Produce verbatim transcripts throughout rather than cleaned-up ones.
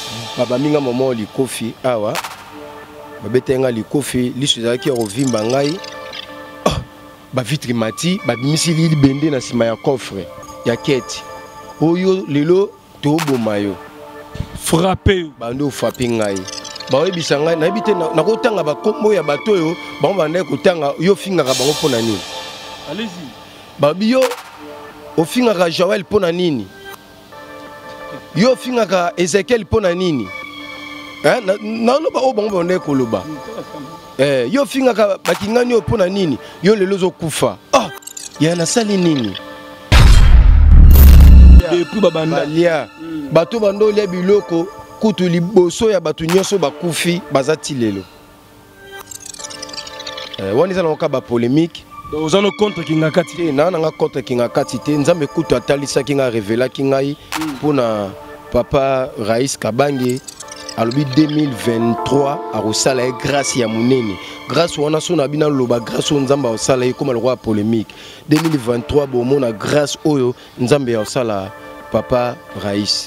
Baba minga moment li kofi awa. Babetenga li kofi li suzaki rovimba ngai. Ba vitre mati, ba bimisi li bende na sima ya coffre ya keti. Oyo lelo to bomayo. Frappé. Bando frappé ngai. Ba oyebisa ngai na bité na kotanga ba kombo ya bato yo, ba banda kotanga yo finga ka bango pona nini. Allez-y. Ba bio o finga ka Joël pona nini. Yo finga ka Ezekiel pona nini. Hein na no ba o bango banda koloba. Eh yo finga ka bakingani yo pona nini. Yo lelo zo kufa. Ah, ya na sali nini. Depuis babanda lia bato bando lia biloko kutu liboso ya bato nyonso bakufi bazati lelo. Eh wani za na ba polémique. Aux en contre kinga kati na na contre kinga kati te nzambe kutu atalisa kinga révéla kingai pona papa Raïs Kabange alobi deux mille vingt-trois a rosala e grâce ya munene grâce wana so na bina loba grâce nzambe osala e comme le roi polémique deux mille vingt-trois bo mona grâce oyo nzambe osala papa Raïs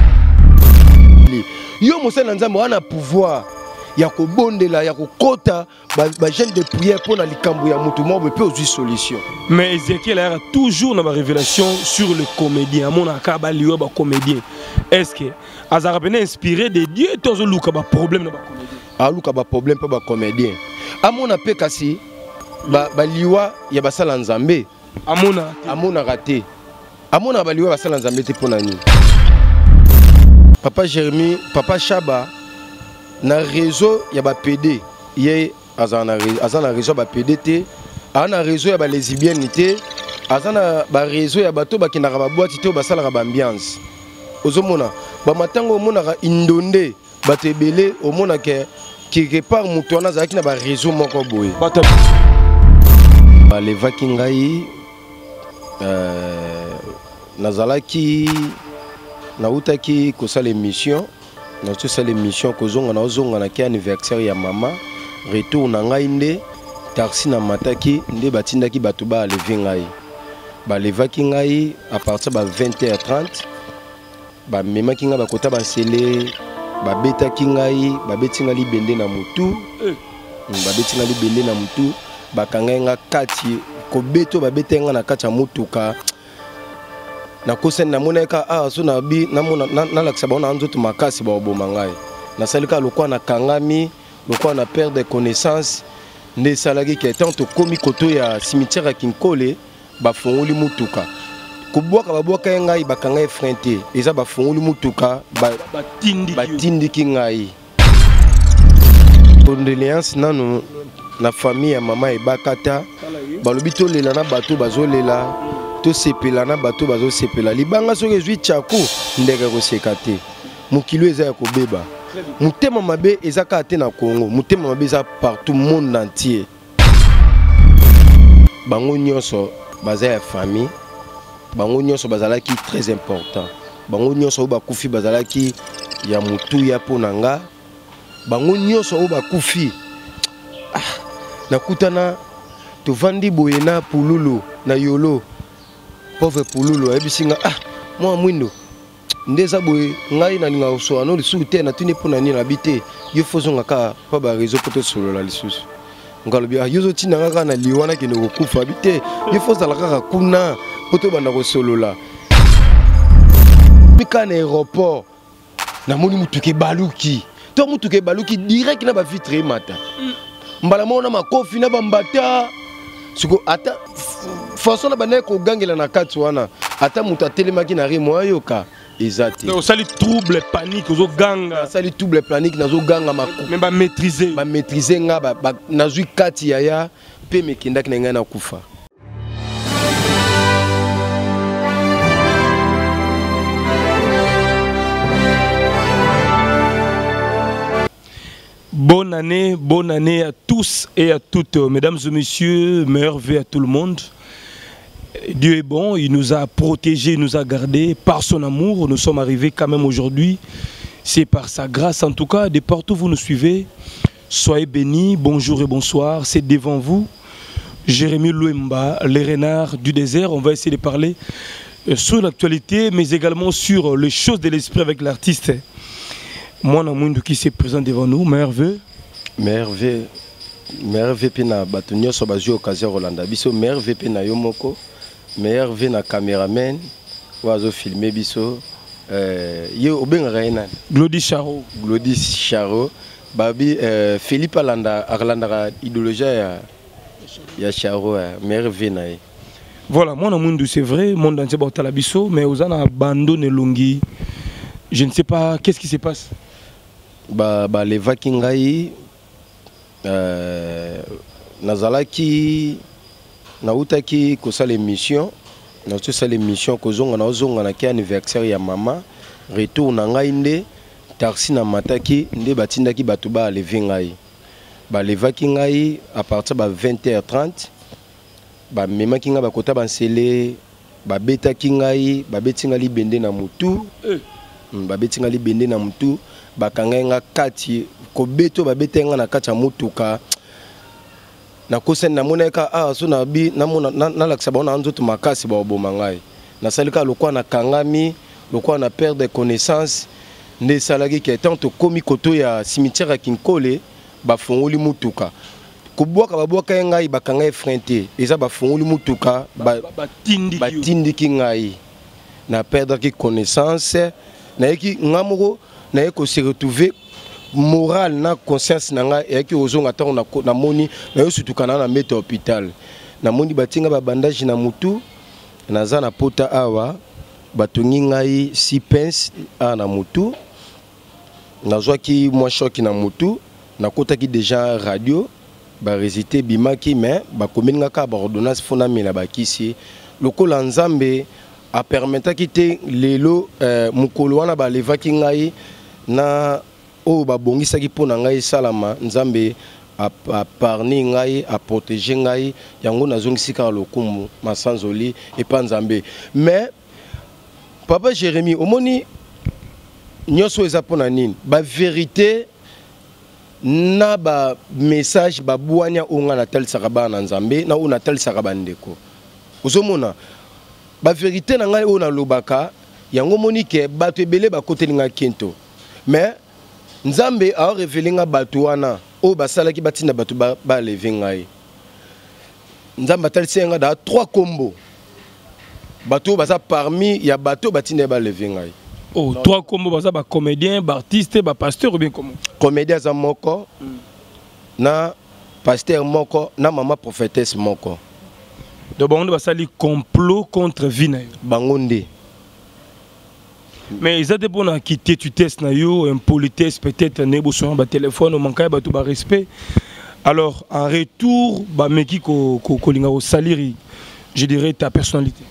yo mosala nzambe wana pouvoir ya ko bondela ya ko kota ba, ba jeune de prière pour na likambo ya mutu mo be pe solution. Mais Ezekiel a toujours na révélation sur le comédien mon akaba liyo ba comédien. Est-ce que azara bene inspiré de Dieu tozo luka ba problème na ba comédien. Ah luka ba problème pa ba comédien. Amona pe kasi ba ba liwa ya basala nzambe. Amona amona raté. Amona ba liwa basala nzambe te pona ni. Papa Jérémie, papa Chaba na réseau ya ba P D ye azana azana réseau ba P D te ana réseau ya ba lesbienne te azana ba réseau ya bato bakindaka ba boîte te basala ba ambiance ozomona ba matango omona ka indonde batebele omona ke quelque part mutu wana zaki na ba réseau moko boye bata ba levaki ngai euh nazalaki na utaki kosala émission na tout ça l'émission kozonga na ozonga na ki anniversaire ya mama retour na ngai nde taxi na mataki nde batindaki bato ba lever ngai ba levaki ngai à partir ba vingt heures trente ba memaki ngai ba kota ba sele ba betaki ngai ba betinga libende na mutu ba betinga libende na mutu ba kanga nga kati ko beto ba betenga na kati ya mutuka na kosen na moneka ah so na bi na mona na laksa ba na nzoto makasi ba oboma ngai na salika lokwa na kangami lokwa na perte de connaissance ne salaki ke tant to komi koto ya cimetière ya Kinkole ba fongoli mutuka kubwaka ba bwaka ngai ba kanga effronté eza ba fongoli mutuka ba batindi batindi ngai condoléances nanu na famille ya mama ebakata balobi to lela na bato bazolela to sepela na bato bazo sepela libanga soki ezwi tchako ndeke koseka te mokilo eza ya kobeba mutema mabe eza kaka te na Congo mutema mabe eza partout monde entier bango nyonso baza ya famille bango nyonso bazalaki très important bango nyonso bakufi bazalaki ya mutu ya pona nga bango nyonso bakufi ah, nakutana tovandi boye na pululu na yolo pauvre pululu ebisinga ah moi mwindo ndeza boye ngai na ninga so ano lisu te na tuni pona ni na bite yo fozonga ka pa ba réseau poto solo la lisusu ngalobi ah yo zo tina ngaka na liwana ke no kufa bite yo fozala kaka kuna poto banda ko solo la mika na aéroport na moni mutuke baluki to mutuke baluki direct na ba vitre mata mbala mona makofi na bambata siko ata façon na bana ko gangela na kati wana ata muta telemaki na rimo ayoka ezati donc ça les trouble panique zo ganga ça les trouble panique nazo ganga mako même ba maîtriser ba maîtriser nga ba nazui kati yaya pe mekindaki na nga na kufa. Bonne année, bonne année à tous et à toutes, mesdames et messieurs, meilleurs vœux à tout le monde. Dieu est bon, il nous a protégés, il nous a gardés par son amour. Nous sommes arrivés quand même aujourd'hui. C'est par sa grâce en tout cas, de partout où vous nous suivez. Soyez bénis, bonjour et bonsoir. C'est devant vous, Jérémie Louemba, les renards du désert. On va essayer de parler sur l'actualité, mais également sur les choses de l'esprit avec l'artiste Moi, Namouindou qui se présente devant nous, Merveille. Merveille. Merveille pena batunyo so bazio occasion Rolanda. Biso Merveille pena yomoko. Merveille na cameraman. Wazo filmer biso. Euh, yo obenga raina. Glody Charo. Glody Charo. Babi euh, Philippe Alanda Arlanda idéologie ya ya Charo Merveille na. Voilà, moi Namouindou c'est vrai, monde entier bota la biso, mais aux ana abandonné Lungi. Je ne sais pas qu'est-ce qui se passe. Ba ba les vakingai euh nazalaki nautaki kosala émission na tout ça l'émission kozonga na ozonga na ki anniversaire ya mama retour na ngai nde taxi na mataki nde batindaki bato ba lever ngai ba levaki ngai à partir ba vingt heures trente ba memaki ngai bakota bansele ba betaki ngai ba betinga libende na mutu eh. ba betinga libende na mutu bakanga nga kati ko beto ba betenga na kati ya mutuka na kosen na moneka ah so na bi na mona na lakisa ba na nzoto makasi ba oboma ngai na salika lokwa na kangami lokwa na perte de connaissance nde salaki ke tant komi koto ya cimetière ya Kinkole ba fongoli mutuka kubwaka babwaka ngai bakanga effronté eza ba fongoli mutuka ba batindiki ngai na perdre ki connaissance na yeki ngamoko na yeko se retrouver moral na conscience na nga yeki ozonga ta na na moni na yo surtout kana na meta hôpital na moni batinga ba bandage na mutu naza na pota awa batongi ngai si pince a na mutu nazwaki mwa choc na mutu nakotaki déjà radio ba résister bimaki mais ba komeninga ka ba ordonnance fona mela bakisi lokola nzambe a permetaki te lelo euh, mukolo wana ba levaki ngai na o ba bongisaki pona ngai salama nzambe a, a parni ngai a protéger ngai yango nazongisi ka lokumu masanzoli et pas nzambe mais papa Jérémy omoni nyoso eza pona nini ba vérité na ba message ba bwanya onga na tel sakaba na nzambe na ona tel sakaba ndeko ozomona ba vérité na ngai ona lobaka yango monike bato ebele ba kotelinga kento mais nzambe a révélé nga bato wana o basalaki batina bato ba, ba lever ngai nzambe atalisi nga da trois combos bato baza parmi ya bato batina ba lever ngai. Oh, donc, trois combos baza ba comédien, ba artiste, ba pasteur ou bien comment? Comédien za moko mm. na pasteur moko na maman prophétesse moko. Donc on va sali complot contre Vinayo. Bangonde. Mais ils ont des bons qui tu testes na yo impolitesse peut-être nebo sur un téléphone au manquait ba tout ba respect. Alors en retour ba meki ko ko ko linga au saliri, je dirais ta personnalité.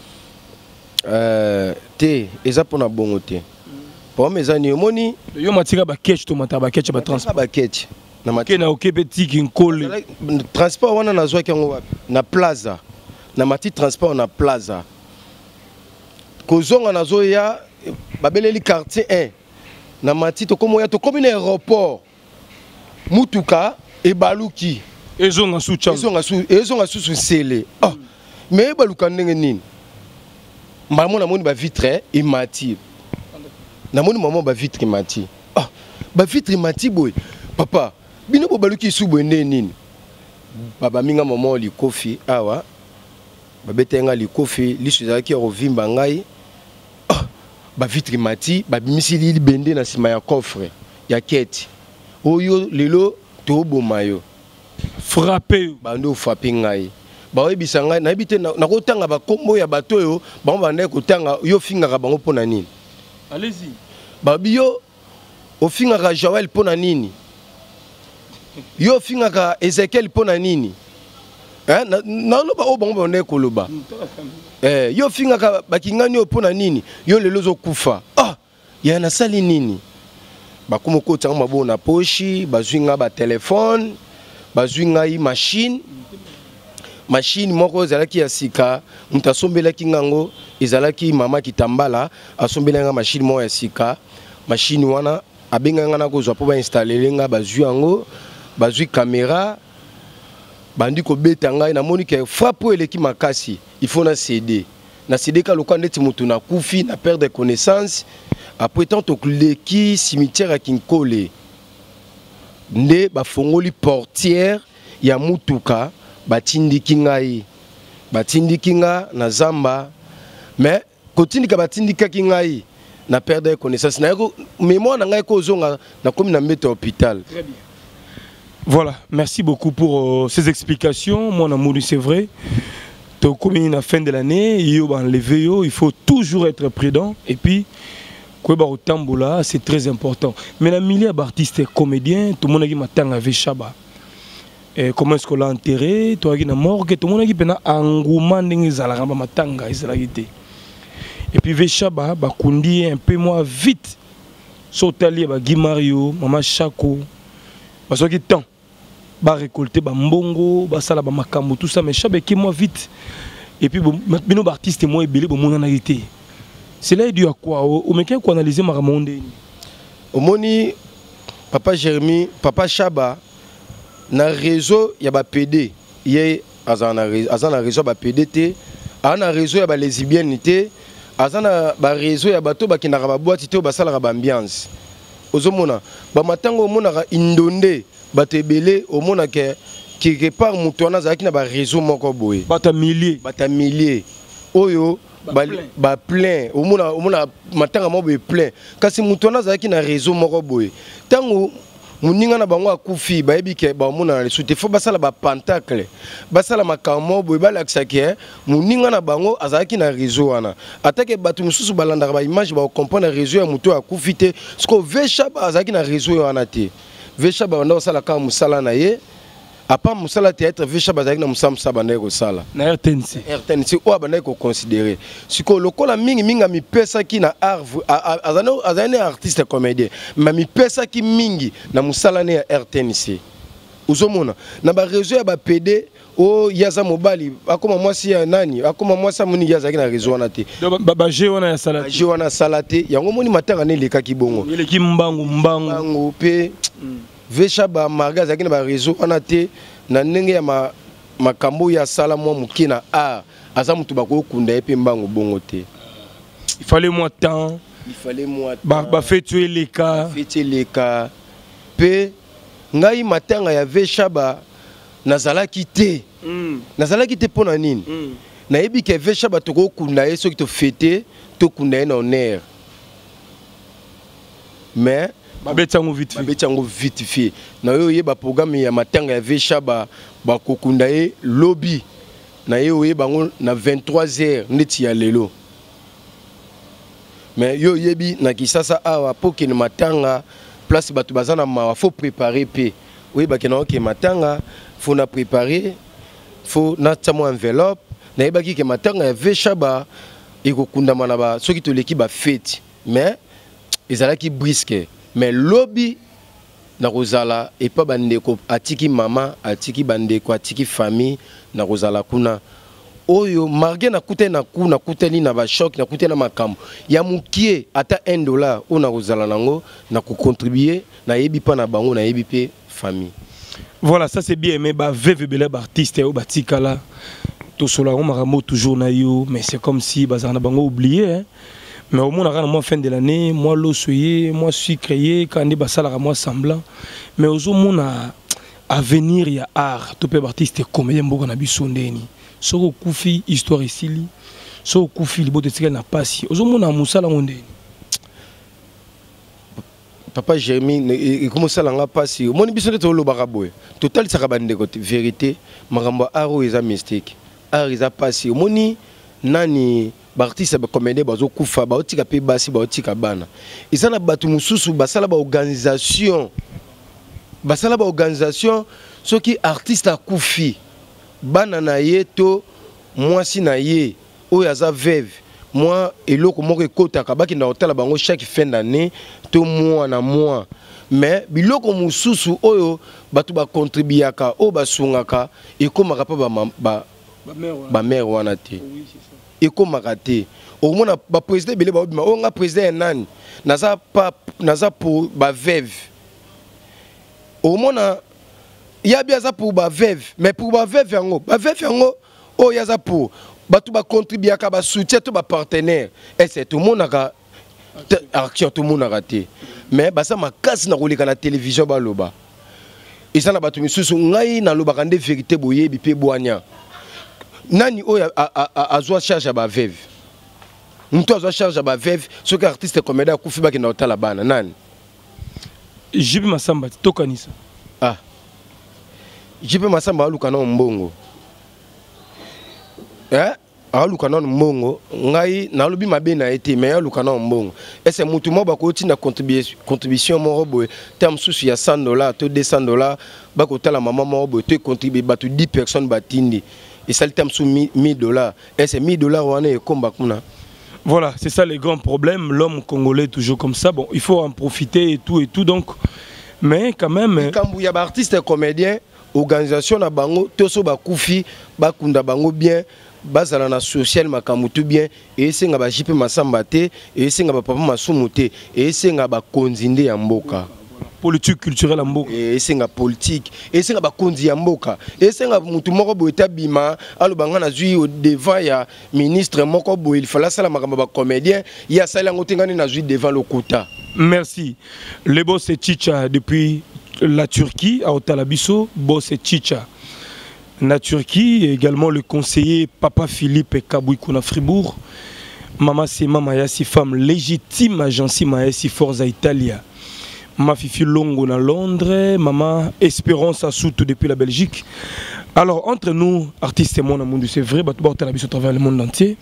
Euh te eza pona bongo te. Pour mes amis moni yo matika ba catch to mata ba catch ba transport ba catch. Na matika na okebeti kinkole. Transport wana na zwa kango wapi? Na plaza. Na mati transport na plaza. Kozonga na zoya babeleli quartier un. Na mati to komo ya to komi na aéroport. Mutuka e baluki. Ezonga su chang. Ezonga su ezonga su su sele. Ah. Mais baluka ndenge nini? Maman na moni ba vitre et mati. Na moni maman ba vitre mati. Ah. Ba vitre mati boy. Papa, bino bo baluki su bo ndenge nini? Baba minga maman li kofi awa. Babetenga li kofi li suzaki rovimba ngai. Ah. Ba vitre mati, ba misili li bende na sima ya coffre ya keti. Oyo lelo to bomayo. Frappé bando frappé ngai. Ba oyebisa ngai na bité na kotanga ba kombo ya bato yo ba banda kotanga yo fingaka bango pona nini. Allez-y. Ba bio ofingaka Joël pona nini. Yo fingaka Ezekiel pona nini. Hein na lo ba o bango banda koloba. Eh yo fingaka bakingani yo pona nini. Yo lelo zo kufa. Ah ya na sali nini. Ba komoko tanga mabo na pochi, bazwinga ba téléphone, bazwinga yi machine. Machine moko ezalaki ya sika muta sombelaki ngango ezalaki mama kitambala asombelanga machine mo ya sika machine wana abenga ngana kozwa po ba installer nga bazwi yango bazwi caméra bandi ko beta ngai na moni ke frappe eleki makasi il faut na C D na sideka lokwa ndeti mutu na kufi na perdre connaissance après tant to leki cimetière à Kinkole nde ba fongoli portière ya mutuka batindiki ngai batindiki nga na zamba mais kotindika batindika ki ngai na perdre connaissance na ko mémoire na ngai ko zonga na komi na mbete hôpital. Très bien. Voilà, merci beaucoup pour euh, ces explications. Mon amour, c'est vrai. Comme à la fin de l'année, il faut toujours être prudent. Et puis, c'est très important. Mais la milieu d'artistes et comédiens, tout le monde a dit que avec Chaba. Comment est-ce qu'on l'a enterré? Tout le monde a dit morgue. Tout le monde a dit que engouement matanga. Et puis Vechaba, Bakundi un peu moins vite. Sotali, Guy Mario, Maman Chako. Parce que temps. Ba récolter ba mbongo ba sala ba makambo tout ça mais chaque qui moi vite et puis maintenant artiste moi belé bon mon analyté c'est là dû à quoi au mec qui analyser ma monde au moni papa Jérémy papa Chaba na réseau ya ba P D yé azana azana réseau ba P D té ana réseau ya ba lesbienne té azana ba réseau ya bato ba kinaka ba boîte té ba sala ba ambiance ozomona ba matango mona indonde batebele au monde que quelque part mutona zaki na ba réseau moko boye bata milliers bata milliers oyo ba ba plein au monde au monde matanga mo be plein kasi mutona zaki na réseau moko boye tango muninga na bango akufi ba yebi ke ba mona na soute fo basala ba pentacle basala makamo boye ba lakisa ke muninga na bango azaki na réseau wana atake batu mususu balanda ba image ba comprendre réseau ya muto akufi te sko Vechaba azaki na réseau wana te Vechaba banda osala ka musala na ye apa musala théâtre Vechaba zaki na musala musaba na ko sala na R T N C R T N C o banda ko considérer siko lokola mingi minga mi pesa ki na art azana azana artiste comédien mais mi pesa ki mingi na musala na R T N C uzomona na ba réseau ya ba P D o yaza mobali akoma mwasi ya nani akoma mwasa muni yaza ki na réseau wana te ba ba je wana ya salate je wana salate yango moni matanga ne leka ki bongo ile ki mbangu mbangu mbangu pe Vechaba marga zaki na ba réseau wana te na ndenge ya ma makambo ya sala mwa mukina a aza mutu bakokunda epe mbangu bongo te il fallait moi temps il fallait moi temps ba ba fait tuer les cas fait tuer les cas pe ngai matanga ya Vechaba nazalaki te mm. nazalaki te pona nini mm. na yebi ke Vechaba toko kunda ye soki to fêter to kunda ye na honneur mais babetango vite fait babetango vite fait na yo ye ba programme ya matanga ya Vechaba ba kokunda ye lobby na yo ye bango na vingt-trois heures neti ya lelo mais yo yebi na kisasa awa poke ni matanga place batu bazana ma faut préparer pe oui ba kena ok matanga faut na préparer faut na tsamo enveloppe na yeba ki ke matanga ya Vechaba ekokunda mana ba soki to leki ba fête mais ezala ki brisque mais lobby na rozala et pas bandeko atiki mama atiki bandeko atiki famille na rozala kuna oyo marge na kute na ku na kuteli na ba choc na kute na makambo ya mukie ata un dollar ona rozala nango na ko contribuer na yebi pa na bango na yebi pe famille. Voilà, ça c'est bien aimé ba veve bele ba artiste au batikala to sola on maramo toujours na yo mais c'est comme si bazana bango oublié hein. Mais au moins, à la fin de l'année, moi, l'eau soyez, moi, je suis créé, quand on est basal, moi, semblant. Mais au moins, à venir, il y a art, tout peu artiste, comédien, beaucoup on a vu sondeni. Soko koufi, histoire ici, soko koufi, le beau de ce qu'elle n'a pas si. Au moins, à Moussa, la monde. Papa Jérémy, comment ça n'a pas si. Mon émission est au Lobaraboy. Total, ça va de côté. Vérité, Maramba, aro, est un mystique. Art, est un pas si. Moni, nani. Artiste ba comédien bazo kufa ba otika pe basi ba otika bana izana batu mususu basala ba organisation basala ba organisation soki artiste akufi bana na yeto mwasi na ye oyo aza veuve moi eloko moko ekotaka baki na hôtel bango chaque fin d'année to mois na mois mais biloko mususu oyo batu ba contribuaka o basungaka ekomaka pa ba ba ba mère wana te et comme raté au moins ba président belé ba o nga président nani naza pas naza pour ba veuve au moins ya bien ça pour ba veuve mais pour ba veuve yango ba veuve yango o ya za pour bato ba contribuer ka ba soutien to ba partenaire et c'est tout le monde a action tout le monde a raté mais ba ça makasi na koleka na télévision ba loba et ça na bato misusu ngai na loba kande vérité boyebi pe boanya nani oya azwa charge ba veuve mtu azwa charge ba veuve ce que artiste comédien kufi ba ki na otala bana nani J P Massamba tokanisa ah J P Massamba aluka na mbongo eh aluka na mbongo ngai na lobi mabe na été mais aluka na mbongo et c'est mutu mo ba ko tina contribution contribution mo robo terme susu ya cent dollars to deux cents dollars ba ko tala maman mo robo te contribuer ba to dix personnes batindi et ça le terme sous mille dollars et c'est mille dollars on est combat kuna. Voilà, c'est ça les grands problèmes. L'homme congolais toujours comme ça. Bon, il faut en profiter et tout et tout donc. Mais quand même. Quand il y a des artistes et comédiens, organisation na bango, toso ba kufi, ba kunda bango bien, bazala na social makamutu bien, et c'est nga ba J P Massamba te, et c'est nga ba papa Masumu te, et c'est nga ba konzinde ya mboka. Politique culturelle en mboka. Et c'est nga politique, et c'est nga ba konzi ya mboka, et c'est nga mutu moko bo etabima, alo banga na zui au devant ya ministre moko bo il fallait ça la makamba ba comédien, ya sala ngotengani na zui devant le kota. Merci. Le boss c'est Chicha depuis la Turquie, à Otalabiso, boss c'est Chicha. La Turquie, également le conseiller Papa Philippe Kabouikouna Fribourg. Maman c'est Mama Yassi, femme légitime agence Maessi Forza Italia. Ma fifi Longo à Londres, maman Espérance à Soutou depuis la Belgique. Alors entre nous, artistes et mon amour, c'est vrai, bah, Otalabiso à travers le monde entier.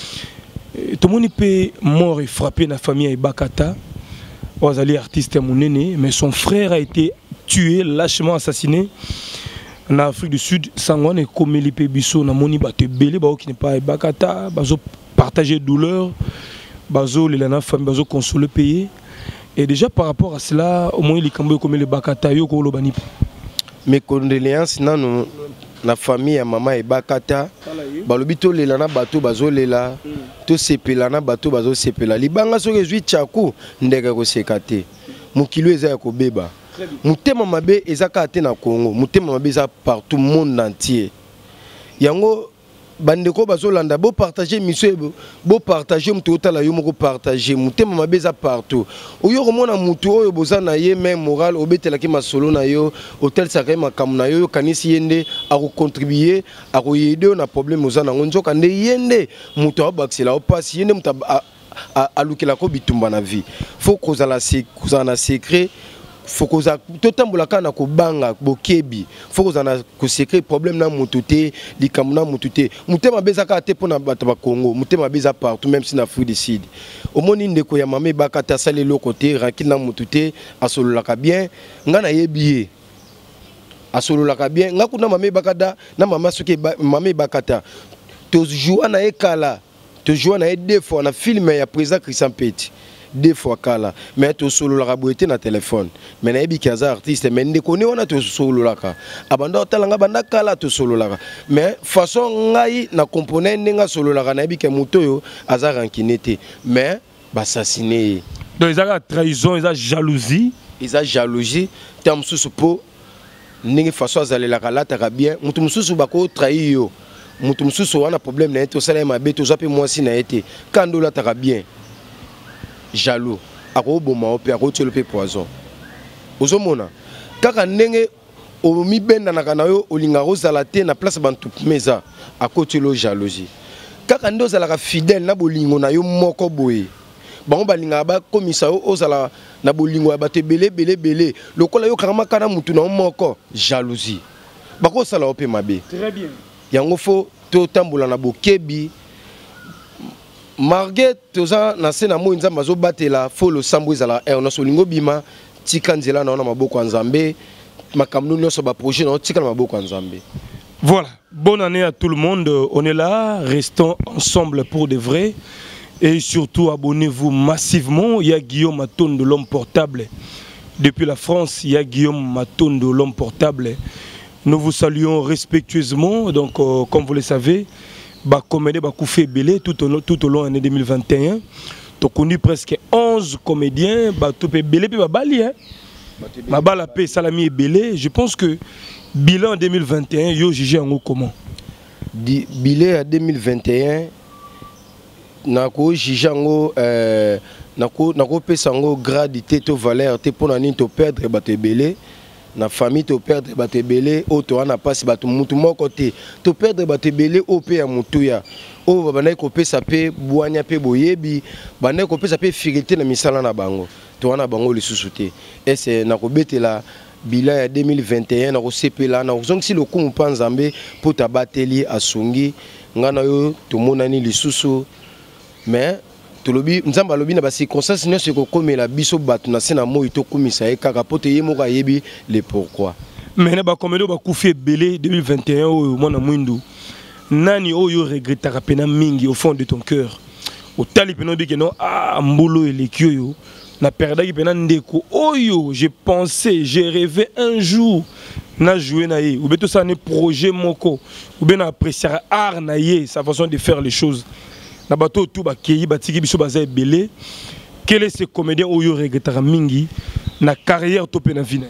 Tout le monde peut mort et frappé dans la famille à Bakata. Ozali artiste Mounene, mais son frère a été tué, lâchement assassiné en Afrique du Sud. Sangwan et Komeli Pebiso, na moni bate belé, ba qui n'est pas Bakata, bazo partager douleur, bazo les lana famille, bazo consoler payer. Et déjà par rapport à cela, au moins il cambo comme les Bakata yo ko lobani. Mes condoléances nanu na famille ya maman et Bakata. Balobito le lana bato bazo lela, to sepela na bato bazo sepela. Libanga so rezui tchaku ndeka ko sekate. Mukilo eza ya kobeba. Mutema mabe ezaka ate na Congo, mutema mabe eza partout monde entier. Yango bandeko bazolanda bo partager mission bo partager mutu otala yo moko partager mutema mabe eza partout. Oyo komona mutu oyo bozana ye même moral obetela ki masolo na yo hotel saka makamu na yo kanisi yende ako contribuer ako yede na problème ozana ngonzoka nde yende mutu abaksela opasi yende mutu alukela ko bitumba na vie. Faut kozala kozana secret. Faut que ça totambola kana ko banga bokebi faut que ça na ko secret problème na mututé likamuna mututé mutema bezaka te pona bato ba Congo mutema beza partout même si na Afrique du Sud au moni ndeko ya mame bakata sale lo côté rakil na mututé asololaka bien ngana yebiye asololaka bien ngakuna mame bakada na mama soki mame bakata to joua na ekala to joua na deux fois na film ya président Christian Petit deux fois kala mais to solo la boité na téléphone mais na yebi kaza artiste mais ndekoni wana to solo la ka abanda talanga banda kala to solo la mais façon ngai na componer ndenga solo la na yebi ke mutoyo aza rankinete mais bassassiner donc ils ont trahison ils ont jalousie ils ont jalousie terme sous po ndenge façon azale la kala ta bien mutu mususu bako trahir yo mutu mususu wana problème na to sala ma beto zape moi si na été kando la ta bien jaloux ako boma ope ako tshelo pe poison ozomona kaka ndenge o mi benda na kana yo olinga rozala te na place bantu meza ako tshelo jalousie kaka ndo zala ka fidèle na bolingo na yo moko boye bango balinga ba komisa yo ozala na bolingo ya bato belé belé belé lokola yo kama kana mutu na moko jalousie bako sala ope mabe très bien yango fo to tambola na bokebi Marguerite toza na sena mo nzamba zo batela folo sambo ezala e ona solingo bima tika nzela na ona maboko ya Nzambe makamno nyonso ba projet na tika na maboko ya Nzambe. Voilà, bonne année à tout le monde, on est là, restons ensemble pour de vrai et surtout abonnez-vous massivement. Il y a Guillaume Matone de l'homme portable depuis la France, il y a Guillaume Matone de l'homme portable. Nous vous saluons respectueusement donc euh, comme vous le savez. Bah, comédie bah, Koufé Belé tout au, tout au long de l'année deux mille vingt et un. Tu as connu presque onze comédiens. Bah, tu peux Belé puis Bali. Hein. Bah, bah, la paix, Salami et Belé. Je pense que bilan deux mille vingt et un, yo jugé en haut comment? billet à deux mille vingt et un nako jijango euh nako nako pesango gradité to valeur te pona ni to perdre bato belé na famille to perdre bato belé o to ana passe bato mutu moko te to perdre bato belé o pe ya mutuya o bana ko pesa pe boanya pe boyebi bana ko pesa pe fierté na misala na bango to ana bango lisusu te et c'est nako betela bilan ya deux mille vingt et un nako sepela na zongi le kumu panzambe po tabateli asungi ngana yo to monani lisusu mais tolobi nzamba lobi na ba circonstances ne se ko komela biso batu na sena moyi to komisa e kaka pote yemo ka yebi le pourquoi mais na ba komelo ba kufi belé deux mille vingt et un o mona mwindu nani oyo regrettera pena mingi au fond de ton cœur au tali pena bi que non ah mbolo et les kyoyo na perda ki pena ndeko oyo j'ai pensé j'ai rêvé un jour na jouer na ye ou beto ça ne projet moko ou bien apprécier art na ye sa façon de faire les choses. Na bato tout ba keyi batiki biso baza belé quel est ce comédien oyo regrettera mingi na carrière to pe na vie na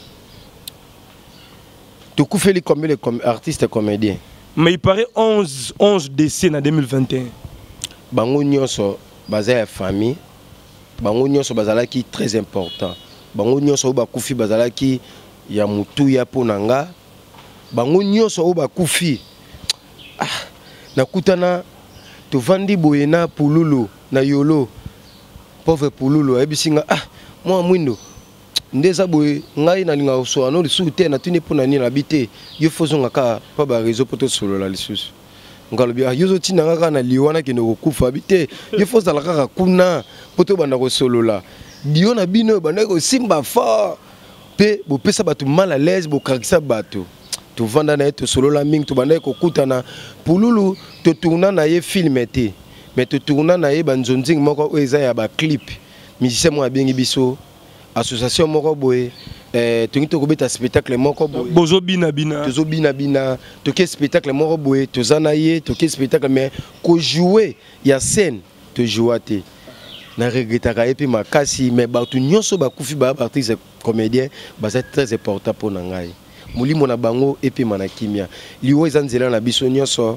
to kufeli comme les artistes comédiens mais il paraît onze décès en deux mille vingt et un bango nyonso baza ya famille bango nyonso bazalaki très important bango nyonso ba kufi bazalaki ya mutu ya ponanga bango nyonso ba kufi ah nakutana to vandi boyena pululu na yolo pauvre pululu ebisinga ah moi mwindo ndeza boye ngai na linga so ano lisu te na tuni pona ni na bité yo fozonga ka pa ba réseau poto solo la lisusu ngalobi ah yozo tina ngaka na liwana ke no kufa bité yo fozala kaka kuna poto banda ko solo la dio na bino banda ko simba fort pe bo pesa batu mal à l'aise bo kakisa batu to vanda na to solo la ming to banda ko kutana pululu to tourna na ye film été mais to tourna na ye banzonzing moko eza ya ba clip musicien mo abengi biso association moko boye eh to ngito ko beta spectacle moko boye bozo bina bina tozo bina bina to ke spectacle moko boye to zana ye to ke spectacle mais ko jouer ya scène to jouate na regrettaka et puis makasi mais ba tu nyonso ba kufi ba artiste comédien ba c'est très important pour ngai mulimo na bango et puis manakimia liwo ezanzela na biso nyonso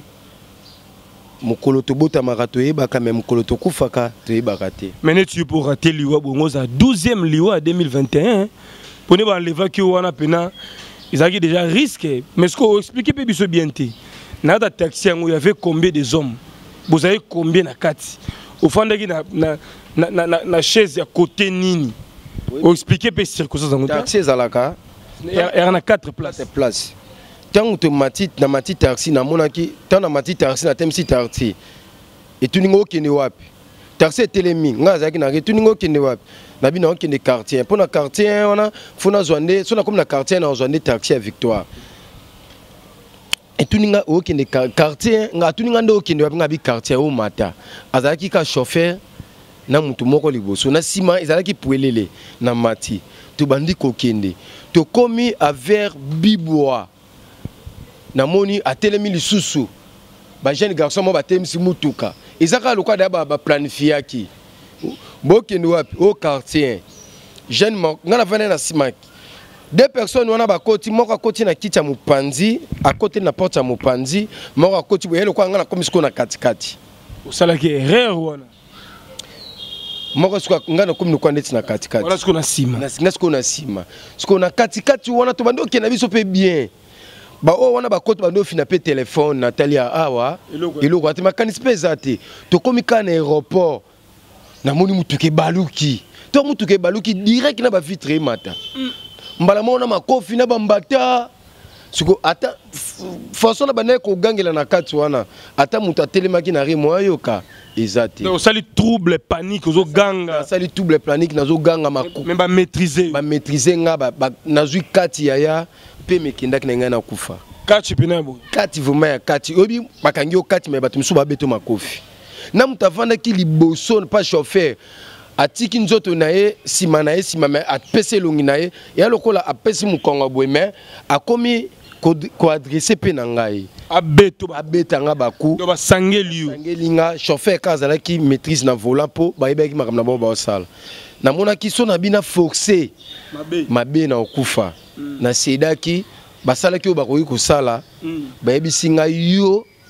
mukolo to bota marato yeba quand même mukolo to kufaka to yeba raté mais tu pour rater liwa bongo za douzième liwa deux mille vingt et un pour ne pas enlever que wana pena ils avaient déjà risqué mais ce qu'on expliquer peu biso bien té na da taxi il y avait combien de hommes vous avez combien na kati au fond de na na na na na chaise à côté nini on expliquer peu circonstances en taxi zalaka il y a quatre places places tant que mati na mati taxi na monaki tant na mati taxi na temsi taxi et tu ningo kende wapi taxi telemi nga zaki na tu ningo kende wapi na bina okende quartier pour na quartier on a fona zwande so na comme na quartier na zwande taxi à Victoire et tu ninga okende quartier nga tu ninga ndo okende wapi nga bi quartier au mata azaki ka chauffeur na mutu moko liboso na sima ezalaki puelele na mati to bandi kokende to komi à vers bibois na moni atelemi lisusu ba jeune garçon mo batemi si mutuka ezaka lokwa da ba planifier ki bokende wapi au quartier jeune mo ngana vana na simaki deux personnes wana ba koti moko koti na kiti ya mupanzi à côté na porte ya mupanzi moko koti boye lokwa ngana komi siko na katikati osala ki erreur wana moko siko ngana komi lokwa ndeti na katikati wala siko na sima na siko na sima siko na katikati wana to bando okena biso pe bien ba o wana ba koto bando fina pe téléphone Natalia awa eloko ati makanisi pe zate to komi ka na aéroport na moni mutuke baluki to mutuke baluki direct na ba vitre mata mbala mona makofi na bambata siko ata façon na bana ko gangela na kati wana ata mutu atelemaki na rimo ayoka ezate donc ça les trouble panique zo ganga ça les trouble panique na zo ganga mako même ba maîtriser ba maîtriser nga ba na zui kati yaya pe mekindaki na nga na kufa kati penabo kati vuma ya kati obi bakangi o kati me bato misu ba beto makofi na mutavanda ki liboso pas chauffeur atiki nzoto na ye sima na ye sima me apese longi na ye ya lokola apesi mukongo boye me akomi ko adresser pe na ngai abeto abeta nga baku do ba sangeli sangeli nga chauffeur kazala ki maîtrise na volant po ba yebaki makamna bo ba osala na mona ki so na bina forcer mabe mabe na okufa mm. na sedaki basala ki obakoki kosala mm. ba yebisi nga yo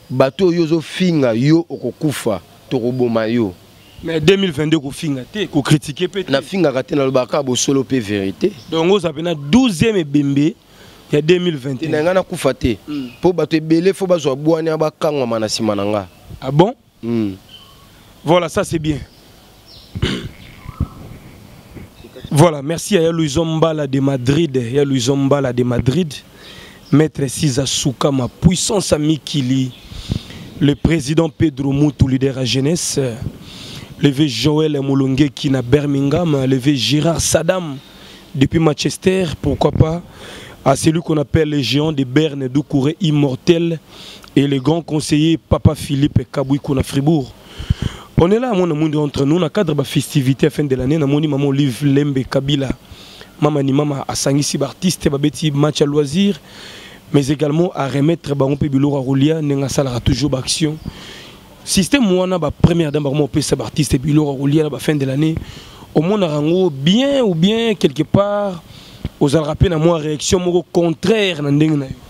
bato yozo finga yo okokufa tokoboma yo. Mais deux mille vingt-deux ko finga te ko critiquer peut-être. Na finga raté na lobaka bo solo pe vérité. Donc on s'appelle douzième ebembe ya deux mille vingt et un. Na ngana kufa te. Po bato ebele fo bazwa bwani abakangwa mana sima nanga. Ah bon? Mm. Voilà, ça c'est bien. Voilà, merci à Louison Mbala de Madrid, à Louison Mbala de Madrid, Maître Siza Souka, ma puissance ami Kili, le président Pedro Moutou, leader à jeunesse, le vieux Joël Moulongue qui na Birmingham, le vieux Gérard Saddam depuis Manchester, pourquoi pas, à celui qu'on appelle le géant de Berne, Doucouré immortel, et le grand conseiller Papa Philippe Kabouy Kouna Fribourg. On est là, mon amour, entre nous, dans le cadre de la festivité à la fin de l'année, on a mon livre Lembe Kabila, maman ni maman à Sangisi artiste, babeti match à loisir, mais également à remettre ba on peut bilora roulia, n'enga salara toujours action. Système moi na ba première dame on peut ça artiste bilora roulia à la fin de l'année, au moins rango bien ou bien quelque part aux rappeler à moi réaction mo contraire na ndenge na yo.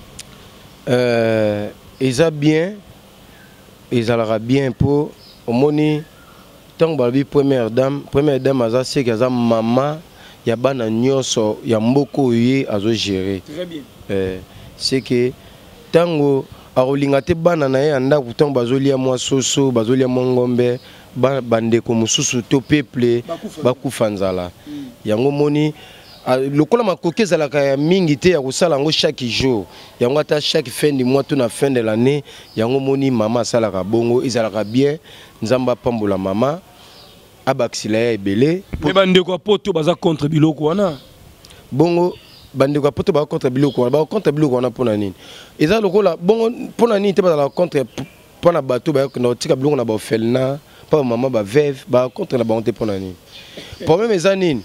Euh, ils a bien, ils aura bien pour au moni tant que première dame première dame aza c'est que aza maman ya bana nyoso ya mboko yé azo gérer. Très bien. Euh, c'est que tango arolinga te bana na ye anda kutango bazolia mwa soso bazolia mwa ngombe ba bande ko mususu to peuple bakufa nzala. Yango moni lokola makoki ezalaka ya mingi te ya kosala yango chaque jour yango ata chaque fin du mois to na fin de l'année yango moni mama asalaka bongo ezalaka bien nzamba pambola mama abaksila ya ebele mais bandeko apoto baza contre biloko wana bongo bandeko apoto baza contre biloko wana baza contre biloko wana mpona nini eza lokola bongo mpona nini te bazala contre mpona bato bayokenda kotika biloko na baofelina mpa bamama baveve baza contre na bango te mpona nini problème eza nini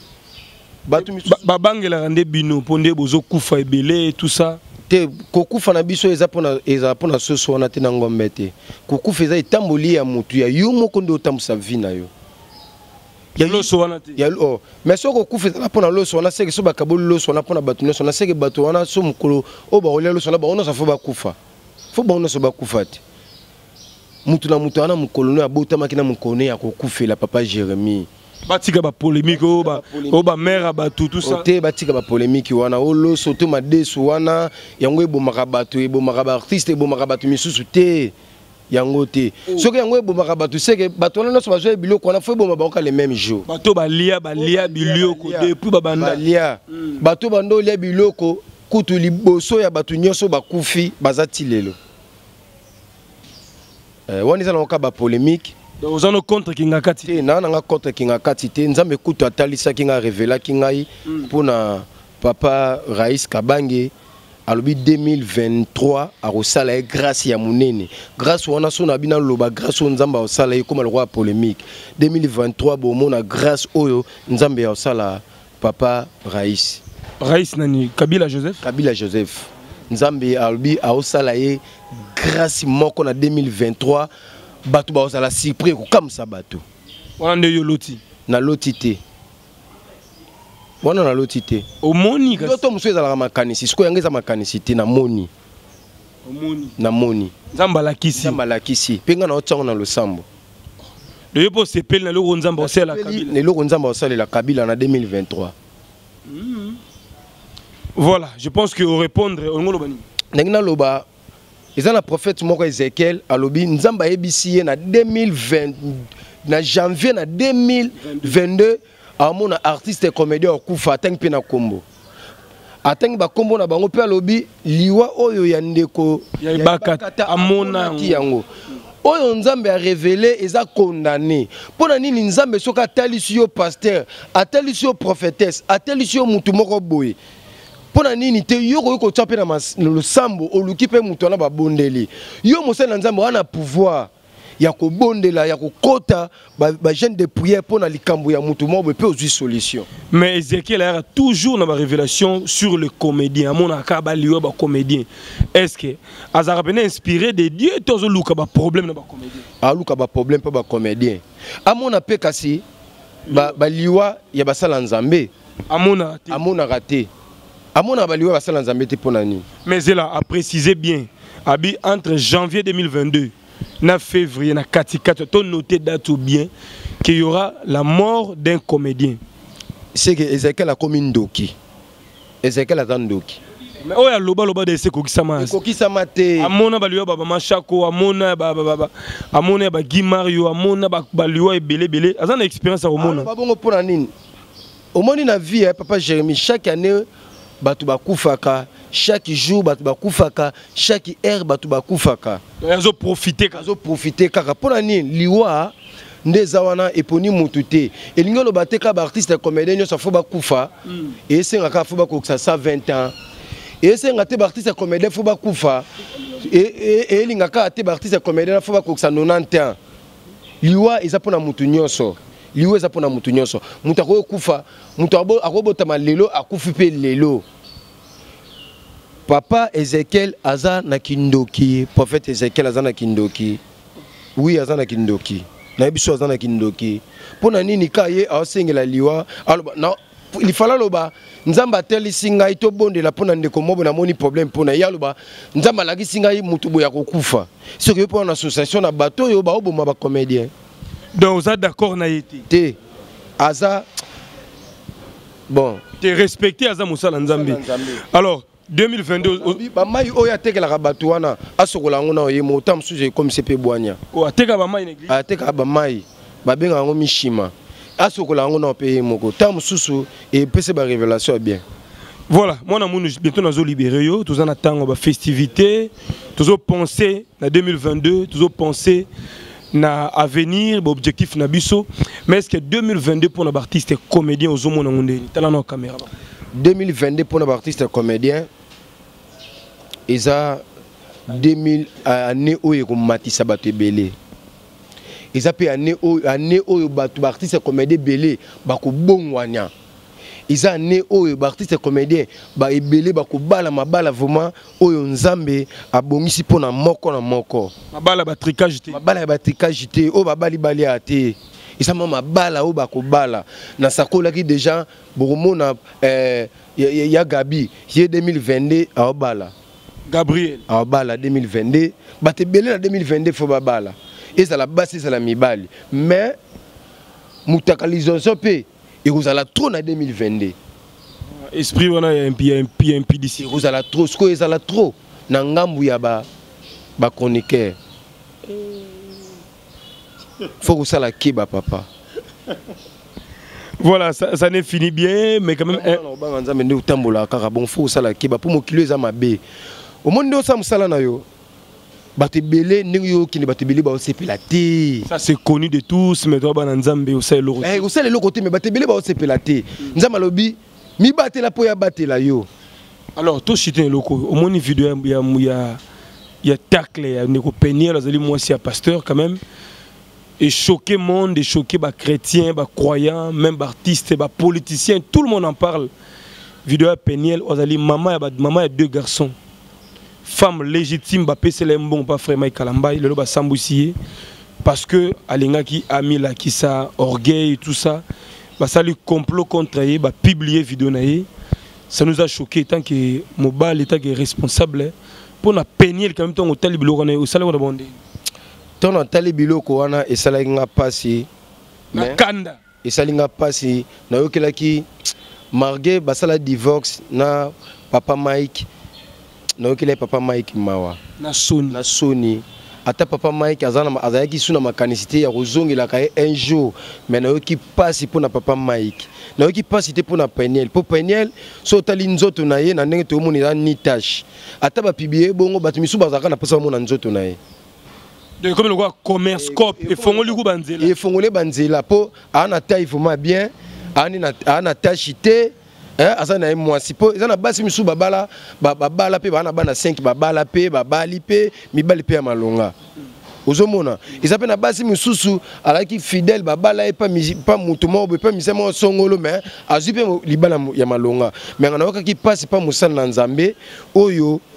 babangela nde bino ponde bozo kufa ebele tout ça te kokufa na biso eza pona eza pona soso wana te na ngombe te kokufa eza etamboli ya mutu ya yo moko nde otambusa vie na yo ya loso wana te ya oh mais so kokufa eza pona loso wana seke so bakaboli loso wana pona bato nyonso na seke bato wana so mukolo o baolia loso na baono sa fo bakufa fo baono so bakufa te mutu na mutu wana mukolo no abotamaki na mukone ya kokufela papa Jérémie batika ba polémique o ba o ba mère ba tout tout ça te batika ba polémique wana o lo soto madesu wana yango ebomaka bato ebomaka ba artiste ebomaka bato misusu te yango te soki yango ebomaka bato seke bato wana nyonso bazwa biloko wana fo eboma baoka le même jour bato balia balia biloko depuis babanda balia bato bando lia biloko kutu liboso ya bato nyonso bakufi baza ti lelo eh wana ezala oka ba polémique donc on contre kinga kati te na nanga contre kinga kati te nzambe kutu atalisa kinga révéla kingai pona papa Raïs Kabange alobi deux mille vingt-trois a rosala grâce ya munene grâce wana so na bina loba grâce o nzamba osala comme le roi polémique deux mille vingt-trois bo mona grâce oyo nzambe ya osala papa Raïs Raïs nani Kabila Joseph Kabila Joseph nzambe alobi a osala grâce moko na deux mille vingt-trois bato ba osala surprise ko comme ça bato wana nde yo loti na loti te wana na loti te omoni kasi loto muso ezala makanisi siko yangeza makanisi te na moni omoni na moni nzamba lakisi nzamba lakisi penga na otango na losambo le yepo sepeli na loko nzamba osala Kabila ne loko nzamba osala la Kabila na deux mille vingt-trois. Voilà, je pense que au répondre on ngolobani ndengina loba ils ont un prophète moko Ezekiel alobi nzamba ebisi na deux mille vingt na janvier na deux mille vingt-deux amona artiste et comédien okufa atangi pe na kombo atangi ba kombo na bango pe alobi liwa oyo ya ndeko ya bakata amona yango oyo nzambe a révélé eza condamné pona nini nzambe soka atalisi yo pasteur atalisi yo prophétesse atalisi yo mutu moko boye pona nini te yo ko tsape na le sambo oluki pe mutu na babondeli yo mosala nzambe wana pouvoir ya ko bondela ya ko kota ba, ba jeune de prière pona likambo ya mutu mo pe ozu solution. Mais Ezekiel a toujours na ba révélation sur le comédien amona ka ba liyo ba comédien est-ce que azara bene inspiré de Dieu tozo luka ba problème na ba comédien a luka ba problème pa ba comédien amona pe kasi ba, ba liwa ya basala nzambe amona amona raté amona baliwa basala nzambe te pona ni. Mais là a précisé bien abi entre janvier deux mille vingt-deux na février na katikati to noter date ou bien qu'il y aura la mort d'un comédien. C'est que Ezekiel a comme une doki. Ezekiel a un doki. Mais oh ya loba loba de se kokisama. Kokisama te. Amona baliwa baba machako amona baba baba amona ba Guy Mario amona ba baliwa ebele bele azana expérience au mona. Ba bongo pona nini? Au monde na vie papa Jérémy chaque année batu bakufaka chaque jour batu bakufaka chaque heure batu bakufaka. Azo profiter kazo profiter kaka pona nini liwa ndeza wana eponi mutu te elingo lo bateka ba artiste comédien nyo sa fo bakufa et senga ka fo bakokisa cent vingt ans et senga te ba artiste comédien fo bakufa et et elinga ka te ba artiste comédien fo bakokisa quatre-vingt-dix ans liwa eza pona mutu nyonso liwa eza pona mutu nyonso mutu akokufa mutu abo akobotama lelo akufi pe lelo. Papa Ezekiel aza na kindoki, prophète Ezekiel aza na kindoki. Oui, aza na kindoki. Na biso aza na kindoki. Pona nini kaye asengela liwa, aloba na il fallait loba nzamba teli singa ito bonde la pona ndeko mobo na moni problème pona yaloba nzamba laki singa mutu boya kokufa. Ce que pour une association na bateau yo ba oboma ba comédien. Donc vous êtes d'accord na yeti. Té aza bon, tu respecté aza musala nzambe. Alors deux mille vingt-deux ba mai oya tekela ka bato wana asokola ngona oyemo tam suje comme C P Boanya o ateka ba mai n'église ateka ba mai ba benga ngo mishima asokola ngona pe moko tam susu et pese ba révélation bien. Voilà, moi na monu bientôt nazo libérer yo tous en attendant ba festivité tous penser na deux mille vingt-deux tous penser na avenir ba objectif na biso mais est-ce que deux mille vingt-deux pour nos artistes comédiens aux hommes na tala na caméra deux mille vingt-deux pour nos artistes comédiens ils a deux mille année où ils ont matissé bateau belé ils a pe année où année où bateau artistes comédiens belé bako bongwanya ils a année où artistes comédiens ba ebelé bako bala mabala vraiment oyo nzambe abongisi pona moko na moko mabala ba tricage te mabala ba tricage te o babali bali ate. Et ça m'a bala ou bako bala na sakola qui déjà beaucoup na euh y a Gabi y deux mille vingt-deux à bala Gabriel à bala deux mille vingt-deux baté belé na deux mille vingt-deux faut bala et ça la base c'est la mibali mais mutakalisation pe et vous allez trop na deux mille vingt-deux esprit on a un pied un pied un pied d'ici vous allez trop ce que ils allez trop na ngambu ya ba ba chroniqueur. Faut que ça la kiba papa. Voilà, ça, ça n'est fini bien, mais quand même. Bon, faut que ça la kiba pour mon kilo ça m'a bé. Au monde où ça me sala na yo. Bate belé n'yo qui ne bate belé ba o sepelate. Ça c'est connu de tous, mais toi ba nzambe o sa loko. Eh, o sa le côté mais bate belé ba o sepelate. Nzamba lobi mi bate la po ya bate la yo. Alors toi chité loko, au moins une vidéo il y a il y a il y a tacle, il y a neko pénier, là moi c'est un pasteur quand même. Et choquer le monde, et choquer les chrétiens, les croyants, même les artistes, les politiciens, tout le monde en parle. Vidéo à Péniel, maman a deux garçons. Femme légitime, c'est le bon, pas frère Mike Kalamba, il est Samboussier. Parce que Alinga qui a mis là, qui ça, orgueil, tout ça, ça lui complot contre elle, publier vidéo. Ça nous a choqué tant que Mobile est responsable. Pour na Péniel, quand même, au talib, au salaire de Bondé. Ton atali biloko wana esalinga pasi na kanda esalinga pasi na yokelaki margué basala divorce na papa Mike na yokela papa Mike mawa na Sony na Sony ata papa Mike azana azayaki suna makanisité ya kozongela ka un jour mais na yoki pasi pour na papa Mike na yoki pasi te pour na Péniel pour Péniel so tali nzoto na ye na ndenge to moni na ni tâche ata ba publier bongo batu misu bazaka na pesa mona nzoto na ye. Comme le commerce cop et fongoli banzela et fongoli banzela po ana taille vraiment bien ana ana tachité hein azana moi si po ezana basi misu babala babala pe bana bana cinq babala pe babali pe mibali pe ya malonga ozomona isape na basi misusu alaki fidèle babala e pas pas mutumo be pas misemo songolo mais azupe libala ya malonga mais ngana wakaki passe pas musana na nzambe oyo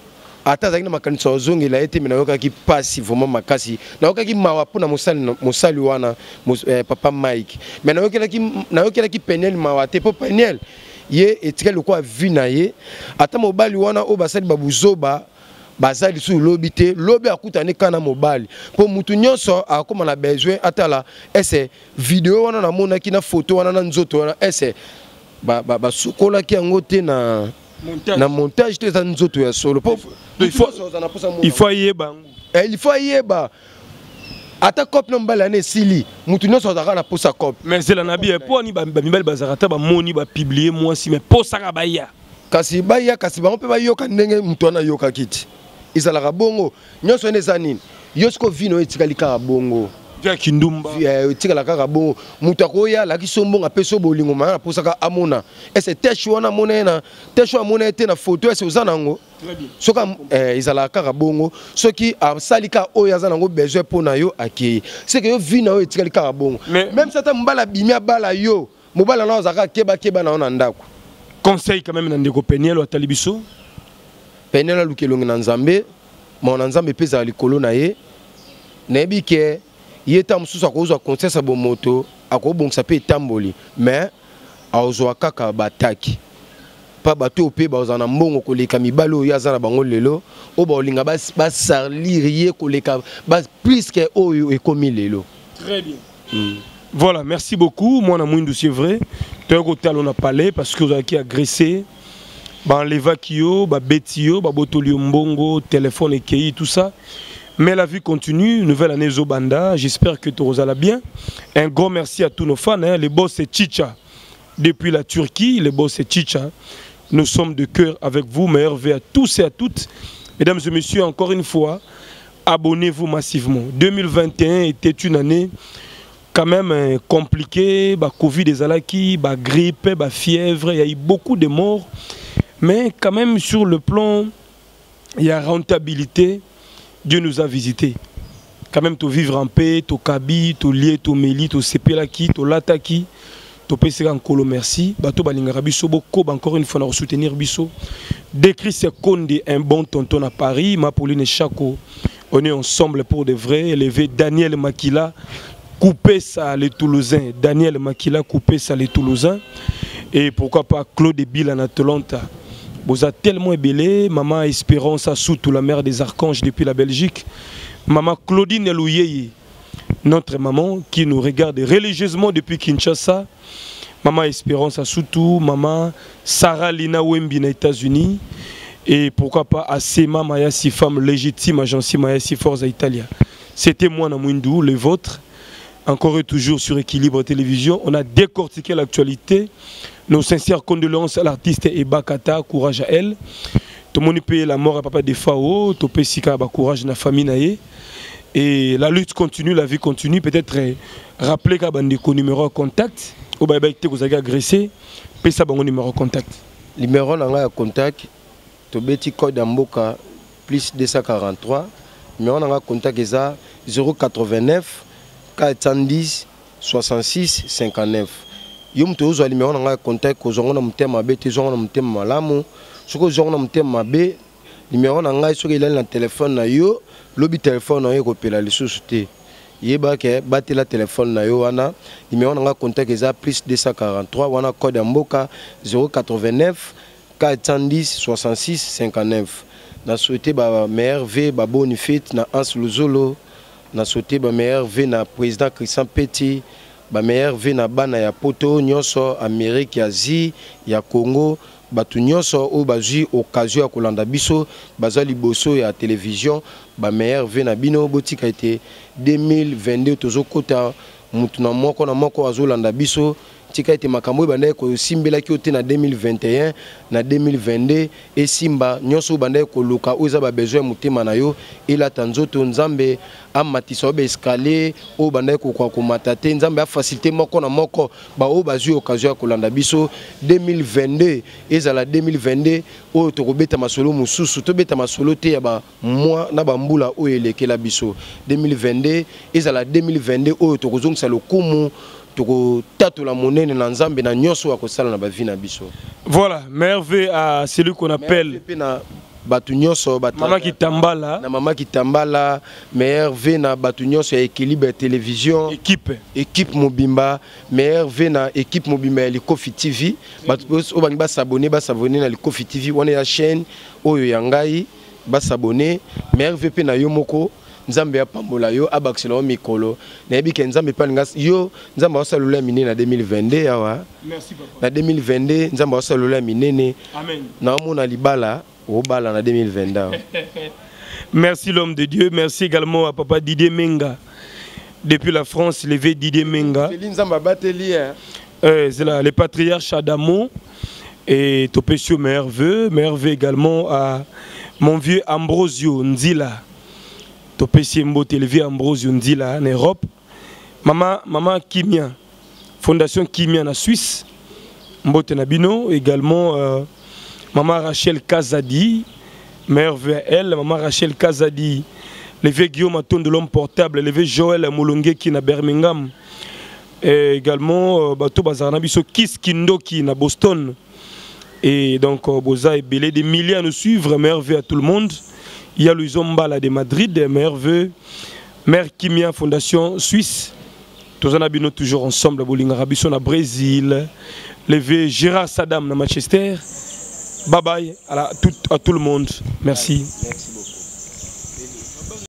ata azalaki na makanisi ozongela ete me nayokaki pasi vraiment makasi nayokaki mawa mpona mosali mosali wana papa Mike me nayokelaki Peniel mawa te mpo Peniel ye etikali lokola vi na ye ata mobali wana oyo basali babuzoba bazali su lobi te lobi akutani kana mobali po mutu nyonso akoma na besoin atala ese video wana na monaki na photo wana na nzoto wana ese ba ba basukolaki yango te na montage. Na montage te za nzoto ya solo po il faut il faut yeba il faut yeba ata cop no mbala ne sili mutu nyonso azaka na posa cop mais c'est la nabi po ni ba mibali bazarata ba moni ba publier moi si mais posa ka baya kasi baya kasi ba mpe ba yoka ndenge mutu ana yoka kiti izalaka bongo nyonso ene za nini yosko vino etikali kaka bongo via kindumba etikala kaka bongo mutu akoya laki sombonga pe so bolingo mana posaka amona ese teshu wana mona na teshu amona ete na photo ese uzanango très bien soka eh izalaka kaka bongo soki asalika oyo azanango besoin pona yo aki c'est que yo vino oyo etikali kaka bongo même ça ta mbala bimia bala yo mobala na ozaka keba keba na ona ndako conseil quand même na ndeko Peniel wa talibiso Peniel alukelongi na Nzambe ma na Nzambe peza likolo na ye nebi ke yeta mususu akozwa conscience bomoto akobongisa pe tamboli mais azwa kaka bataki pa bato pe bazana mbongo koleka mibalo oyo azana bango lelo o ba olinga bas basalir ye koleka bas plus que oyo ekomi lelo. Très bien. Mm. Voilà, merci beaucoup. Moi na mwindu c'est vrai. Toi côté on a parlé parce que vous avez qui agressé ba levakio ba betio ba botolio mbongo téléphone et kei tout ça. Mais la vie continue, nouvelle année Zobanda, j'espère que tout va bien. Un grand merci à tous nos fans, hein. Les boss c'est Chicha, depuis la Turquie, les boss c'est Chicha. Nous sommes de cœur avec vous, meilleurs vœux à tous et à toutes. Mesdames et messieurs, encore une fois, abonnez-vous massivement. deux mille vingt et un était une année quand même compliquée, bah, Covid des alaki, bah, grippe, bah, fièvre, il y a eu beaucoup de morts. Mais quand même sur le plan, il y a rentabilité. Dieu nous a visités. Quand même, tu vivre en paix, tu kabi, tu lié, tu meli, tu sepelaki, tu lataki, tu pèsera en colo merci. Bato balingara biso boko, encore une fois, nous soutenir biso. Décrit ce Condé, un bon tonton à Paris, ma Pauline Chako. On est ensemble pour de vrai. Élever Daniel Makila, couper ça les Toulousains. Daniel Makila, couper ça les Toulousains. Et pourquoi pas Claude Bill en Atlanta. Vous êtes tellement ébélé, maman Espérance Assoutou, la mère des archanges depuis la Belgique, maman Claudine Elouyeye, notre maman qui nous regarde religieusement depuis Kinshasa, maman Espérance Assoutou, maman Sarah Lina Wembi aux États-Unis, et pourquoi pas Asema Mayasi, femme légitime, agence Mayasi Forza Italia. C'était moi, Namouindou, le vôtre, encore et toujours sur Équilibre Télévision. On a décortiqué l'actualité. Nos sincères condoléances à l'artiste Eba Kata, courage à elle. Tout le monde paye la mort à papa de Fao, tout le monde paye courage à la famille naïe. Et la lutte continue, la vie continue. Peut-être rappeler qu'il y a un numéro de contact. Ou bien que vous avez agressé, paye ça un numéro de contact. Le numéro de contact, tu as code Mboka plus deux cent quarante-trois. Le numéro de contact est zéro quatre-vingt-neuf quatre cent dix soixante-six cinquante-neuf. Yom tozo numéro na contact ko zongo na mutema be te zongo na mutema malamu soko zongo na mutema be numéro na ngai soki ile na téléphone na yo lobi téléphone na yo ko pela lisusu te yeba ke batela téléphone na yo wana numéro na contact eza plus deux cent quarante-trois wana code Mboka zéro quatre-vingt-neuf quatre cent dix soixante-six cinquante-neuf. Na souhaité ba meilleur V ba bonne fête na Ans Luzolo, na souhaité ba meilleur V na président Christian Petit. Ba meilleur ve na bana ya poto nyonso Amérique ya Asie ya Congo batu nyonso o bazui occasion ya kolanda biso bazali boso ya télévision ba meilleur ve na bino botika été deux mille vingt-deux tozo kota mutu na moko na moko azolanda biso tika été makambo banda ko simbela ki ote na deux mille vingt et un na deux mille vingt-deux et simba nyonso banda ko luka oza ba besoin mutema na yo ila tanzoto nzambe amatisa obe escalier o banda ko kwa kumatate nzambe a facilité moko na moko ba o bazui occasion ko landa biso deux mille vingt-deux ezala deux mille vingt-deux o to kobeta masolo mususu to beta masolo te ya ba moi na ba mbula o elekela biso deux mille vingt-deux ezala deux mille vingt-deux o to kozongisa lokumu. Voilà, merveille à celui qu'on appelle batu nyonso batu Maman Kitambala na Maman Kitambala meilleur V na batu nyonso ya Équilibre télévision équipe équipe Mobimba meilleur V na équipe Mobimba ya Likofi T V batu o bangi ba s'abonner ba s'abonner na Likofi T V on est la chaîne oyo ya ngai ba s'abonner meilleur V P na yo moko Nzambe apambola yo abaksela mikolo na yebi ke Nzambe pa ngas yo Nzambe wasalula minene na deux mille vingt-deux awa. Merci papa. Na deux mille vingt-deux Nzambe wasalula minene. Amen. Na mona libala o bala na deux mille vingt-deux. Merci l'homme de Dieu, merci également à papa Didier Menga depuis la France, levé Didier Menga. Nzambe bateli hein. Euh, c'est là le patriarche Adamo et Topesio Merveilleux, Merveilleux également à mon vieux Ambrosio Nzila. Topesi Mbote élevé Ambrosio Nzila en Europe. Maman, maman Kimia, Fondation Kimia en Suisse. Mbote Nabino également. Euh, maman Rachel Kazadi, merveille elle. Maman Rachel Kazadi, levé Guillaume Aton de l'homme portable. Levé Joël Moulongue qui na Birmingham. Et également Bato Bazarnabiso Kiss Kindoki na Boston. Et donc Boza et Belé, des milliers à nous suivre. Merveille à tout le monde. Il y a Louison Mbala de Madrid, merveilleux. Mère Kimia, Fondation Suisse. Tous en abinons toujours ensemble à Bolinga Rabisson à Brésil. Levé Gérard Saddam à Manchester. Bye bye à, la, tout, à tout le monde. Merci. Merci.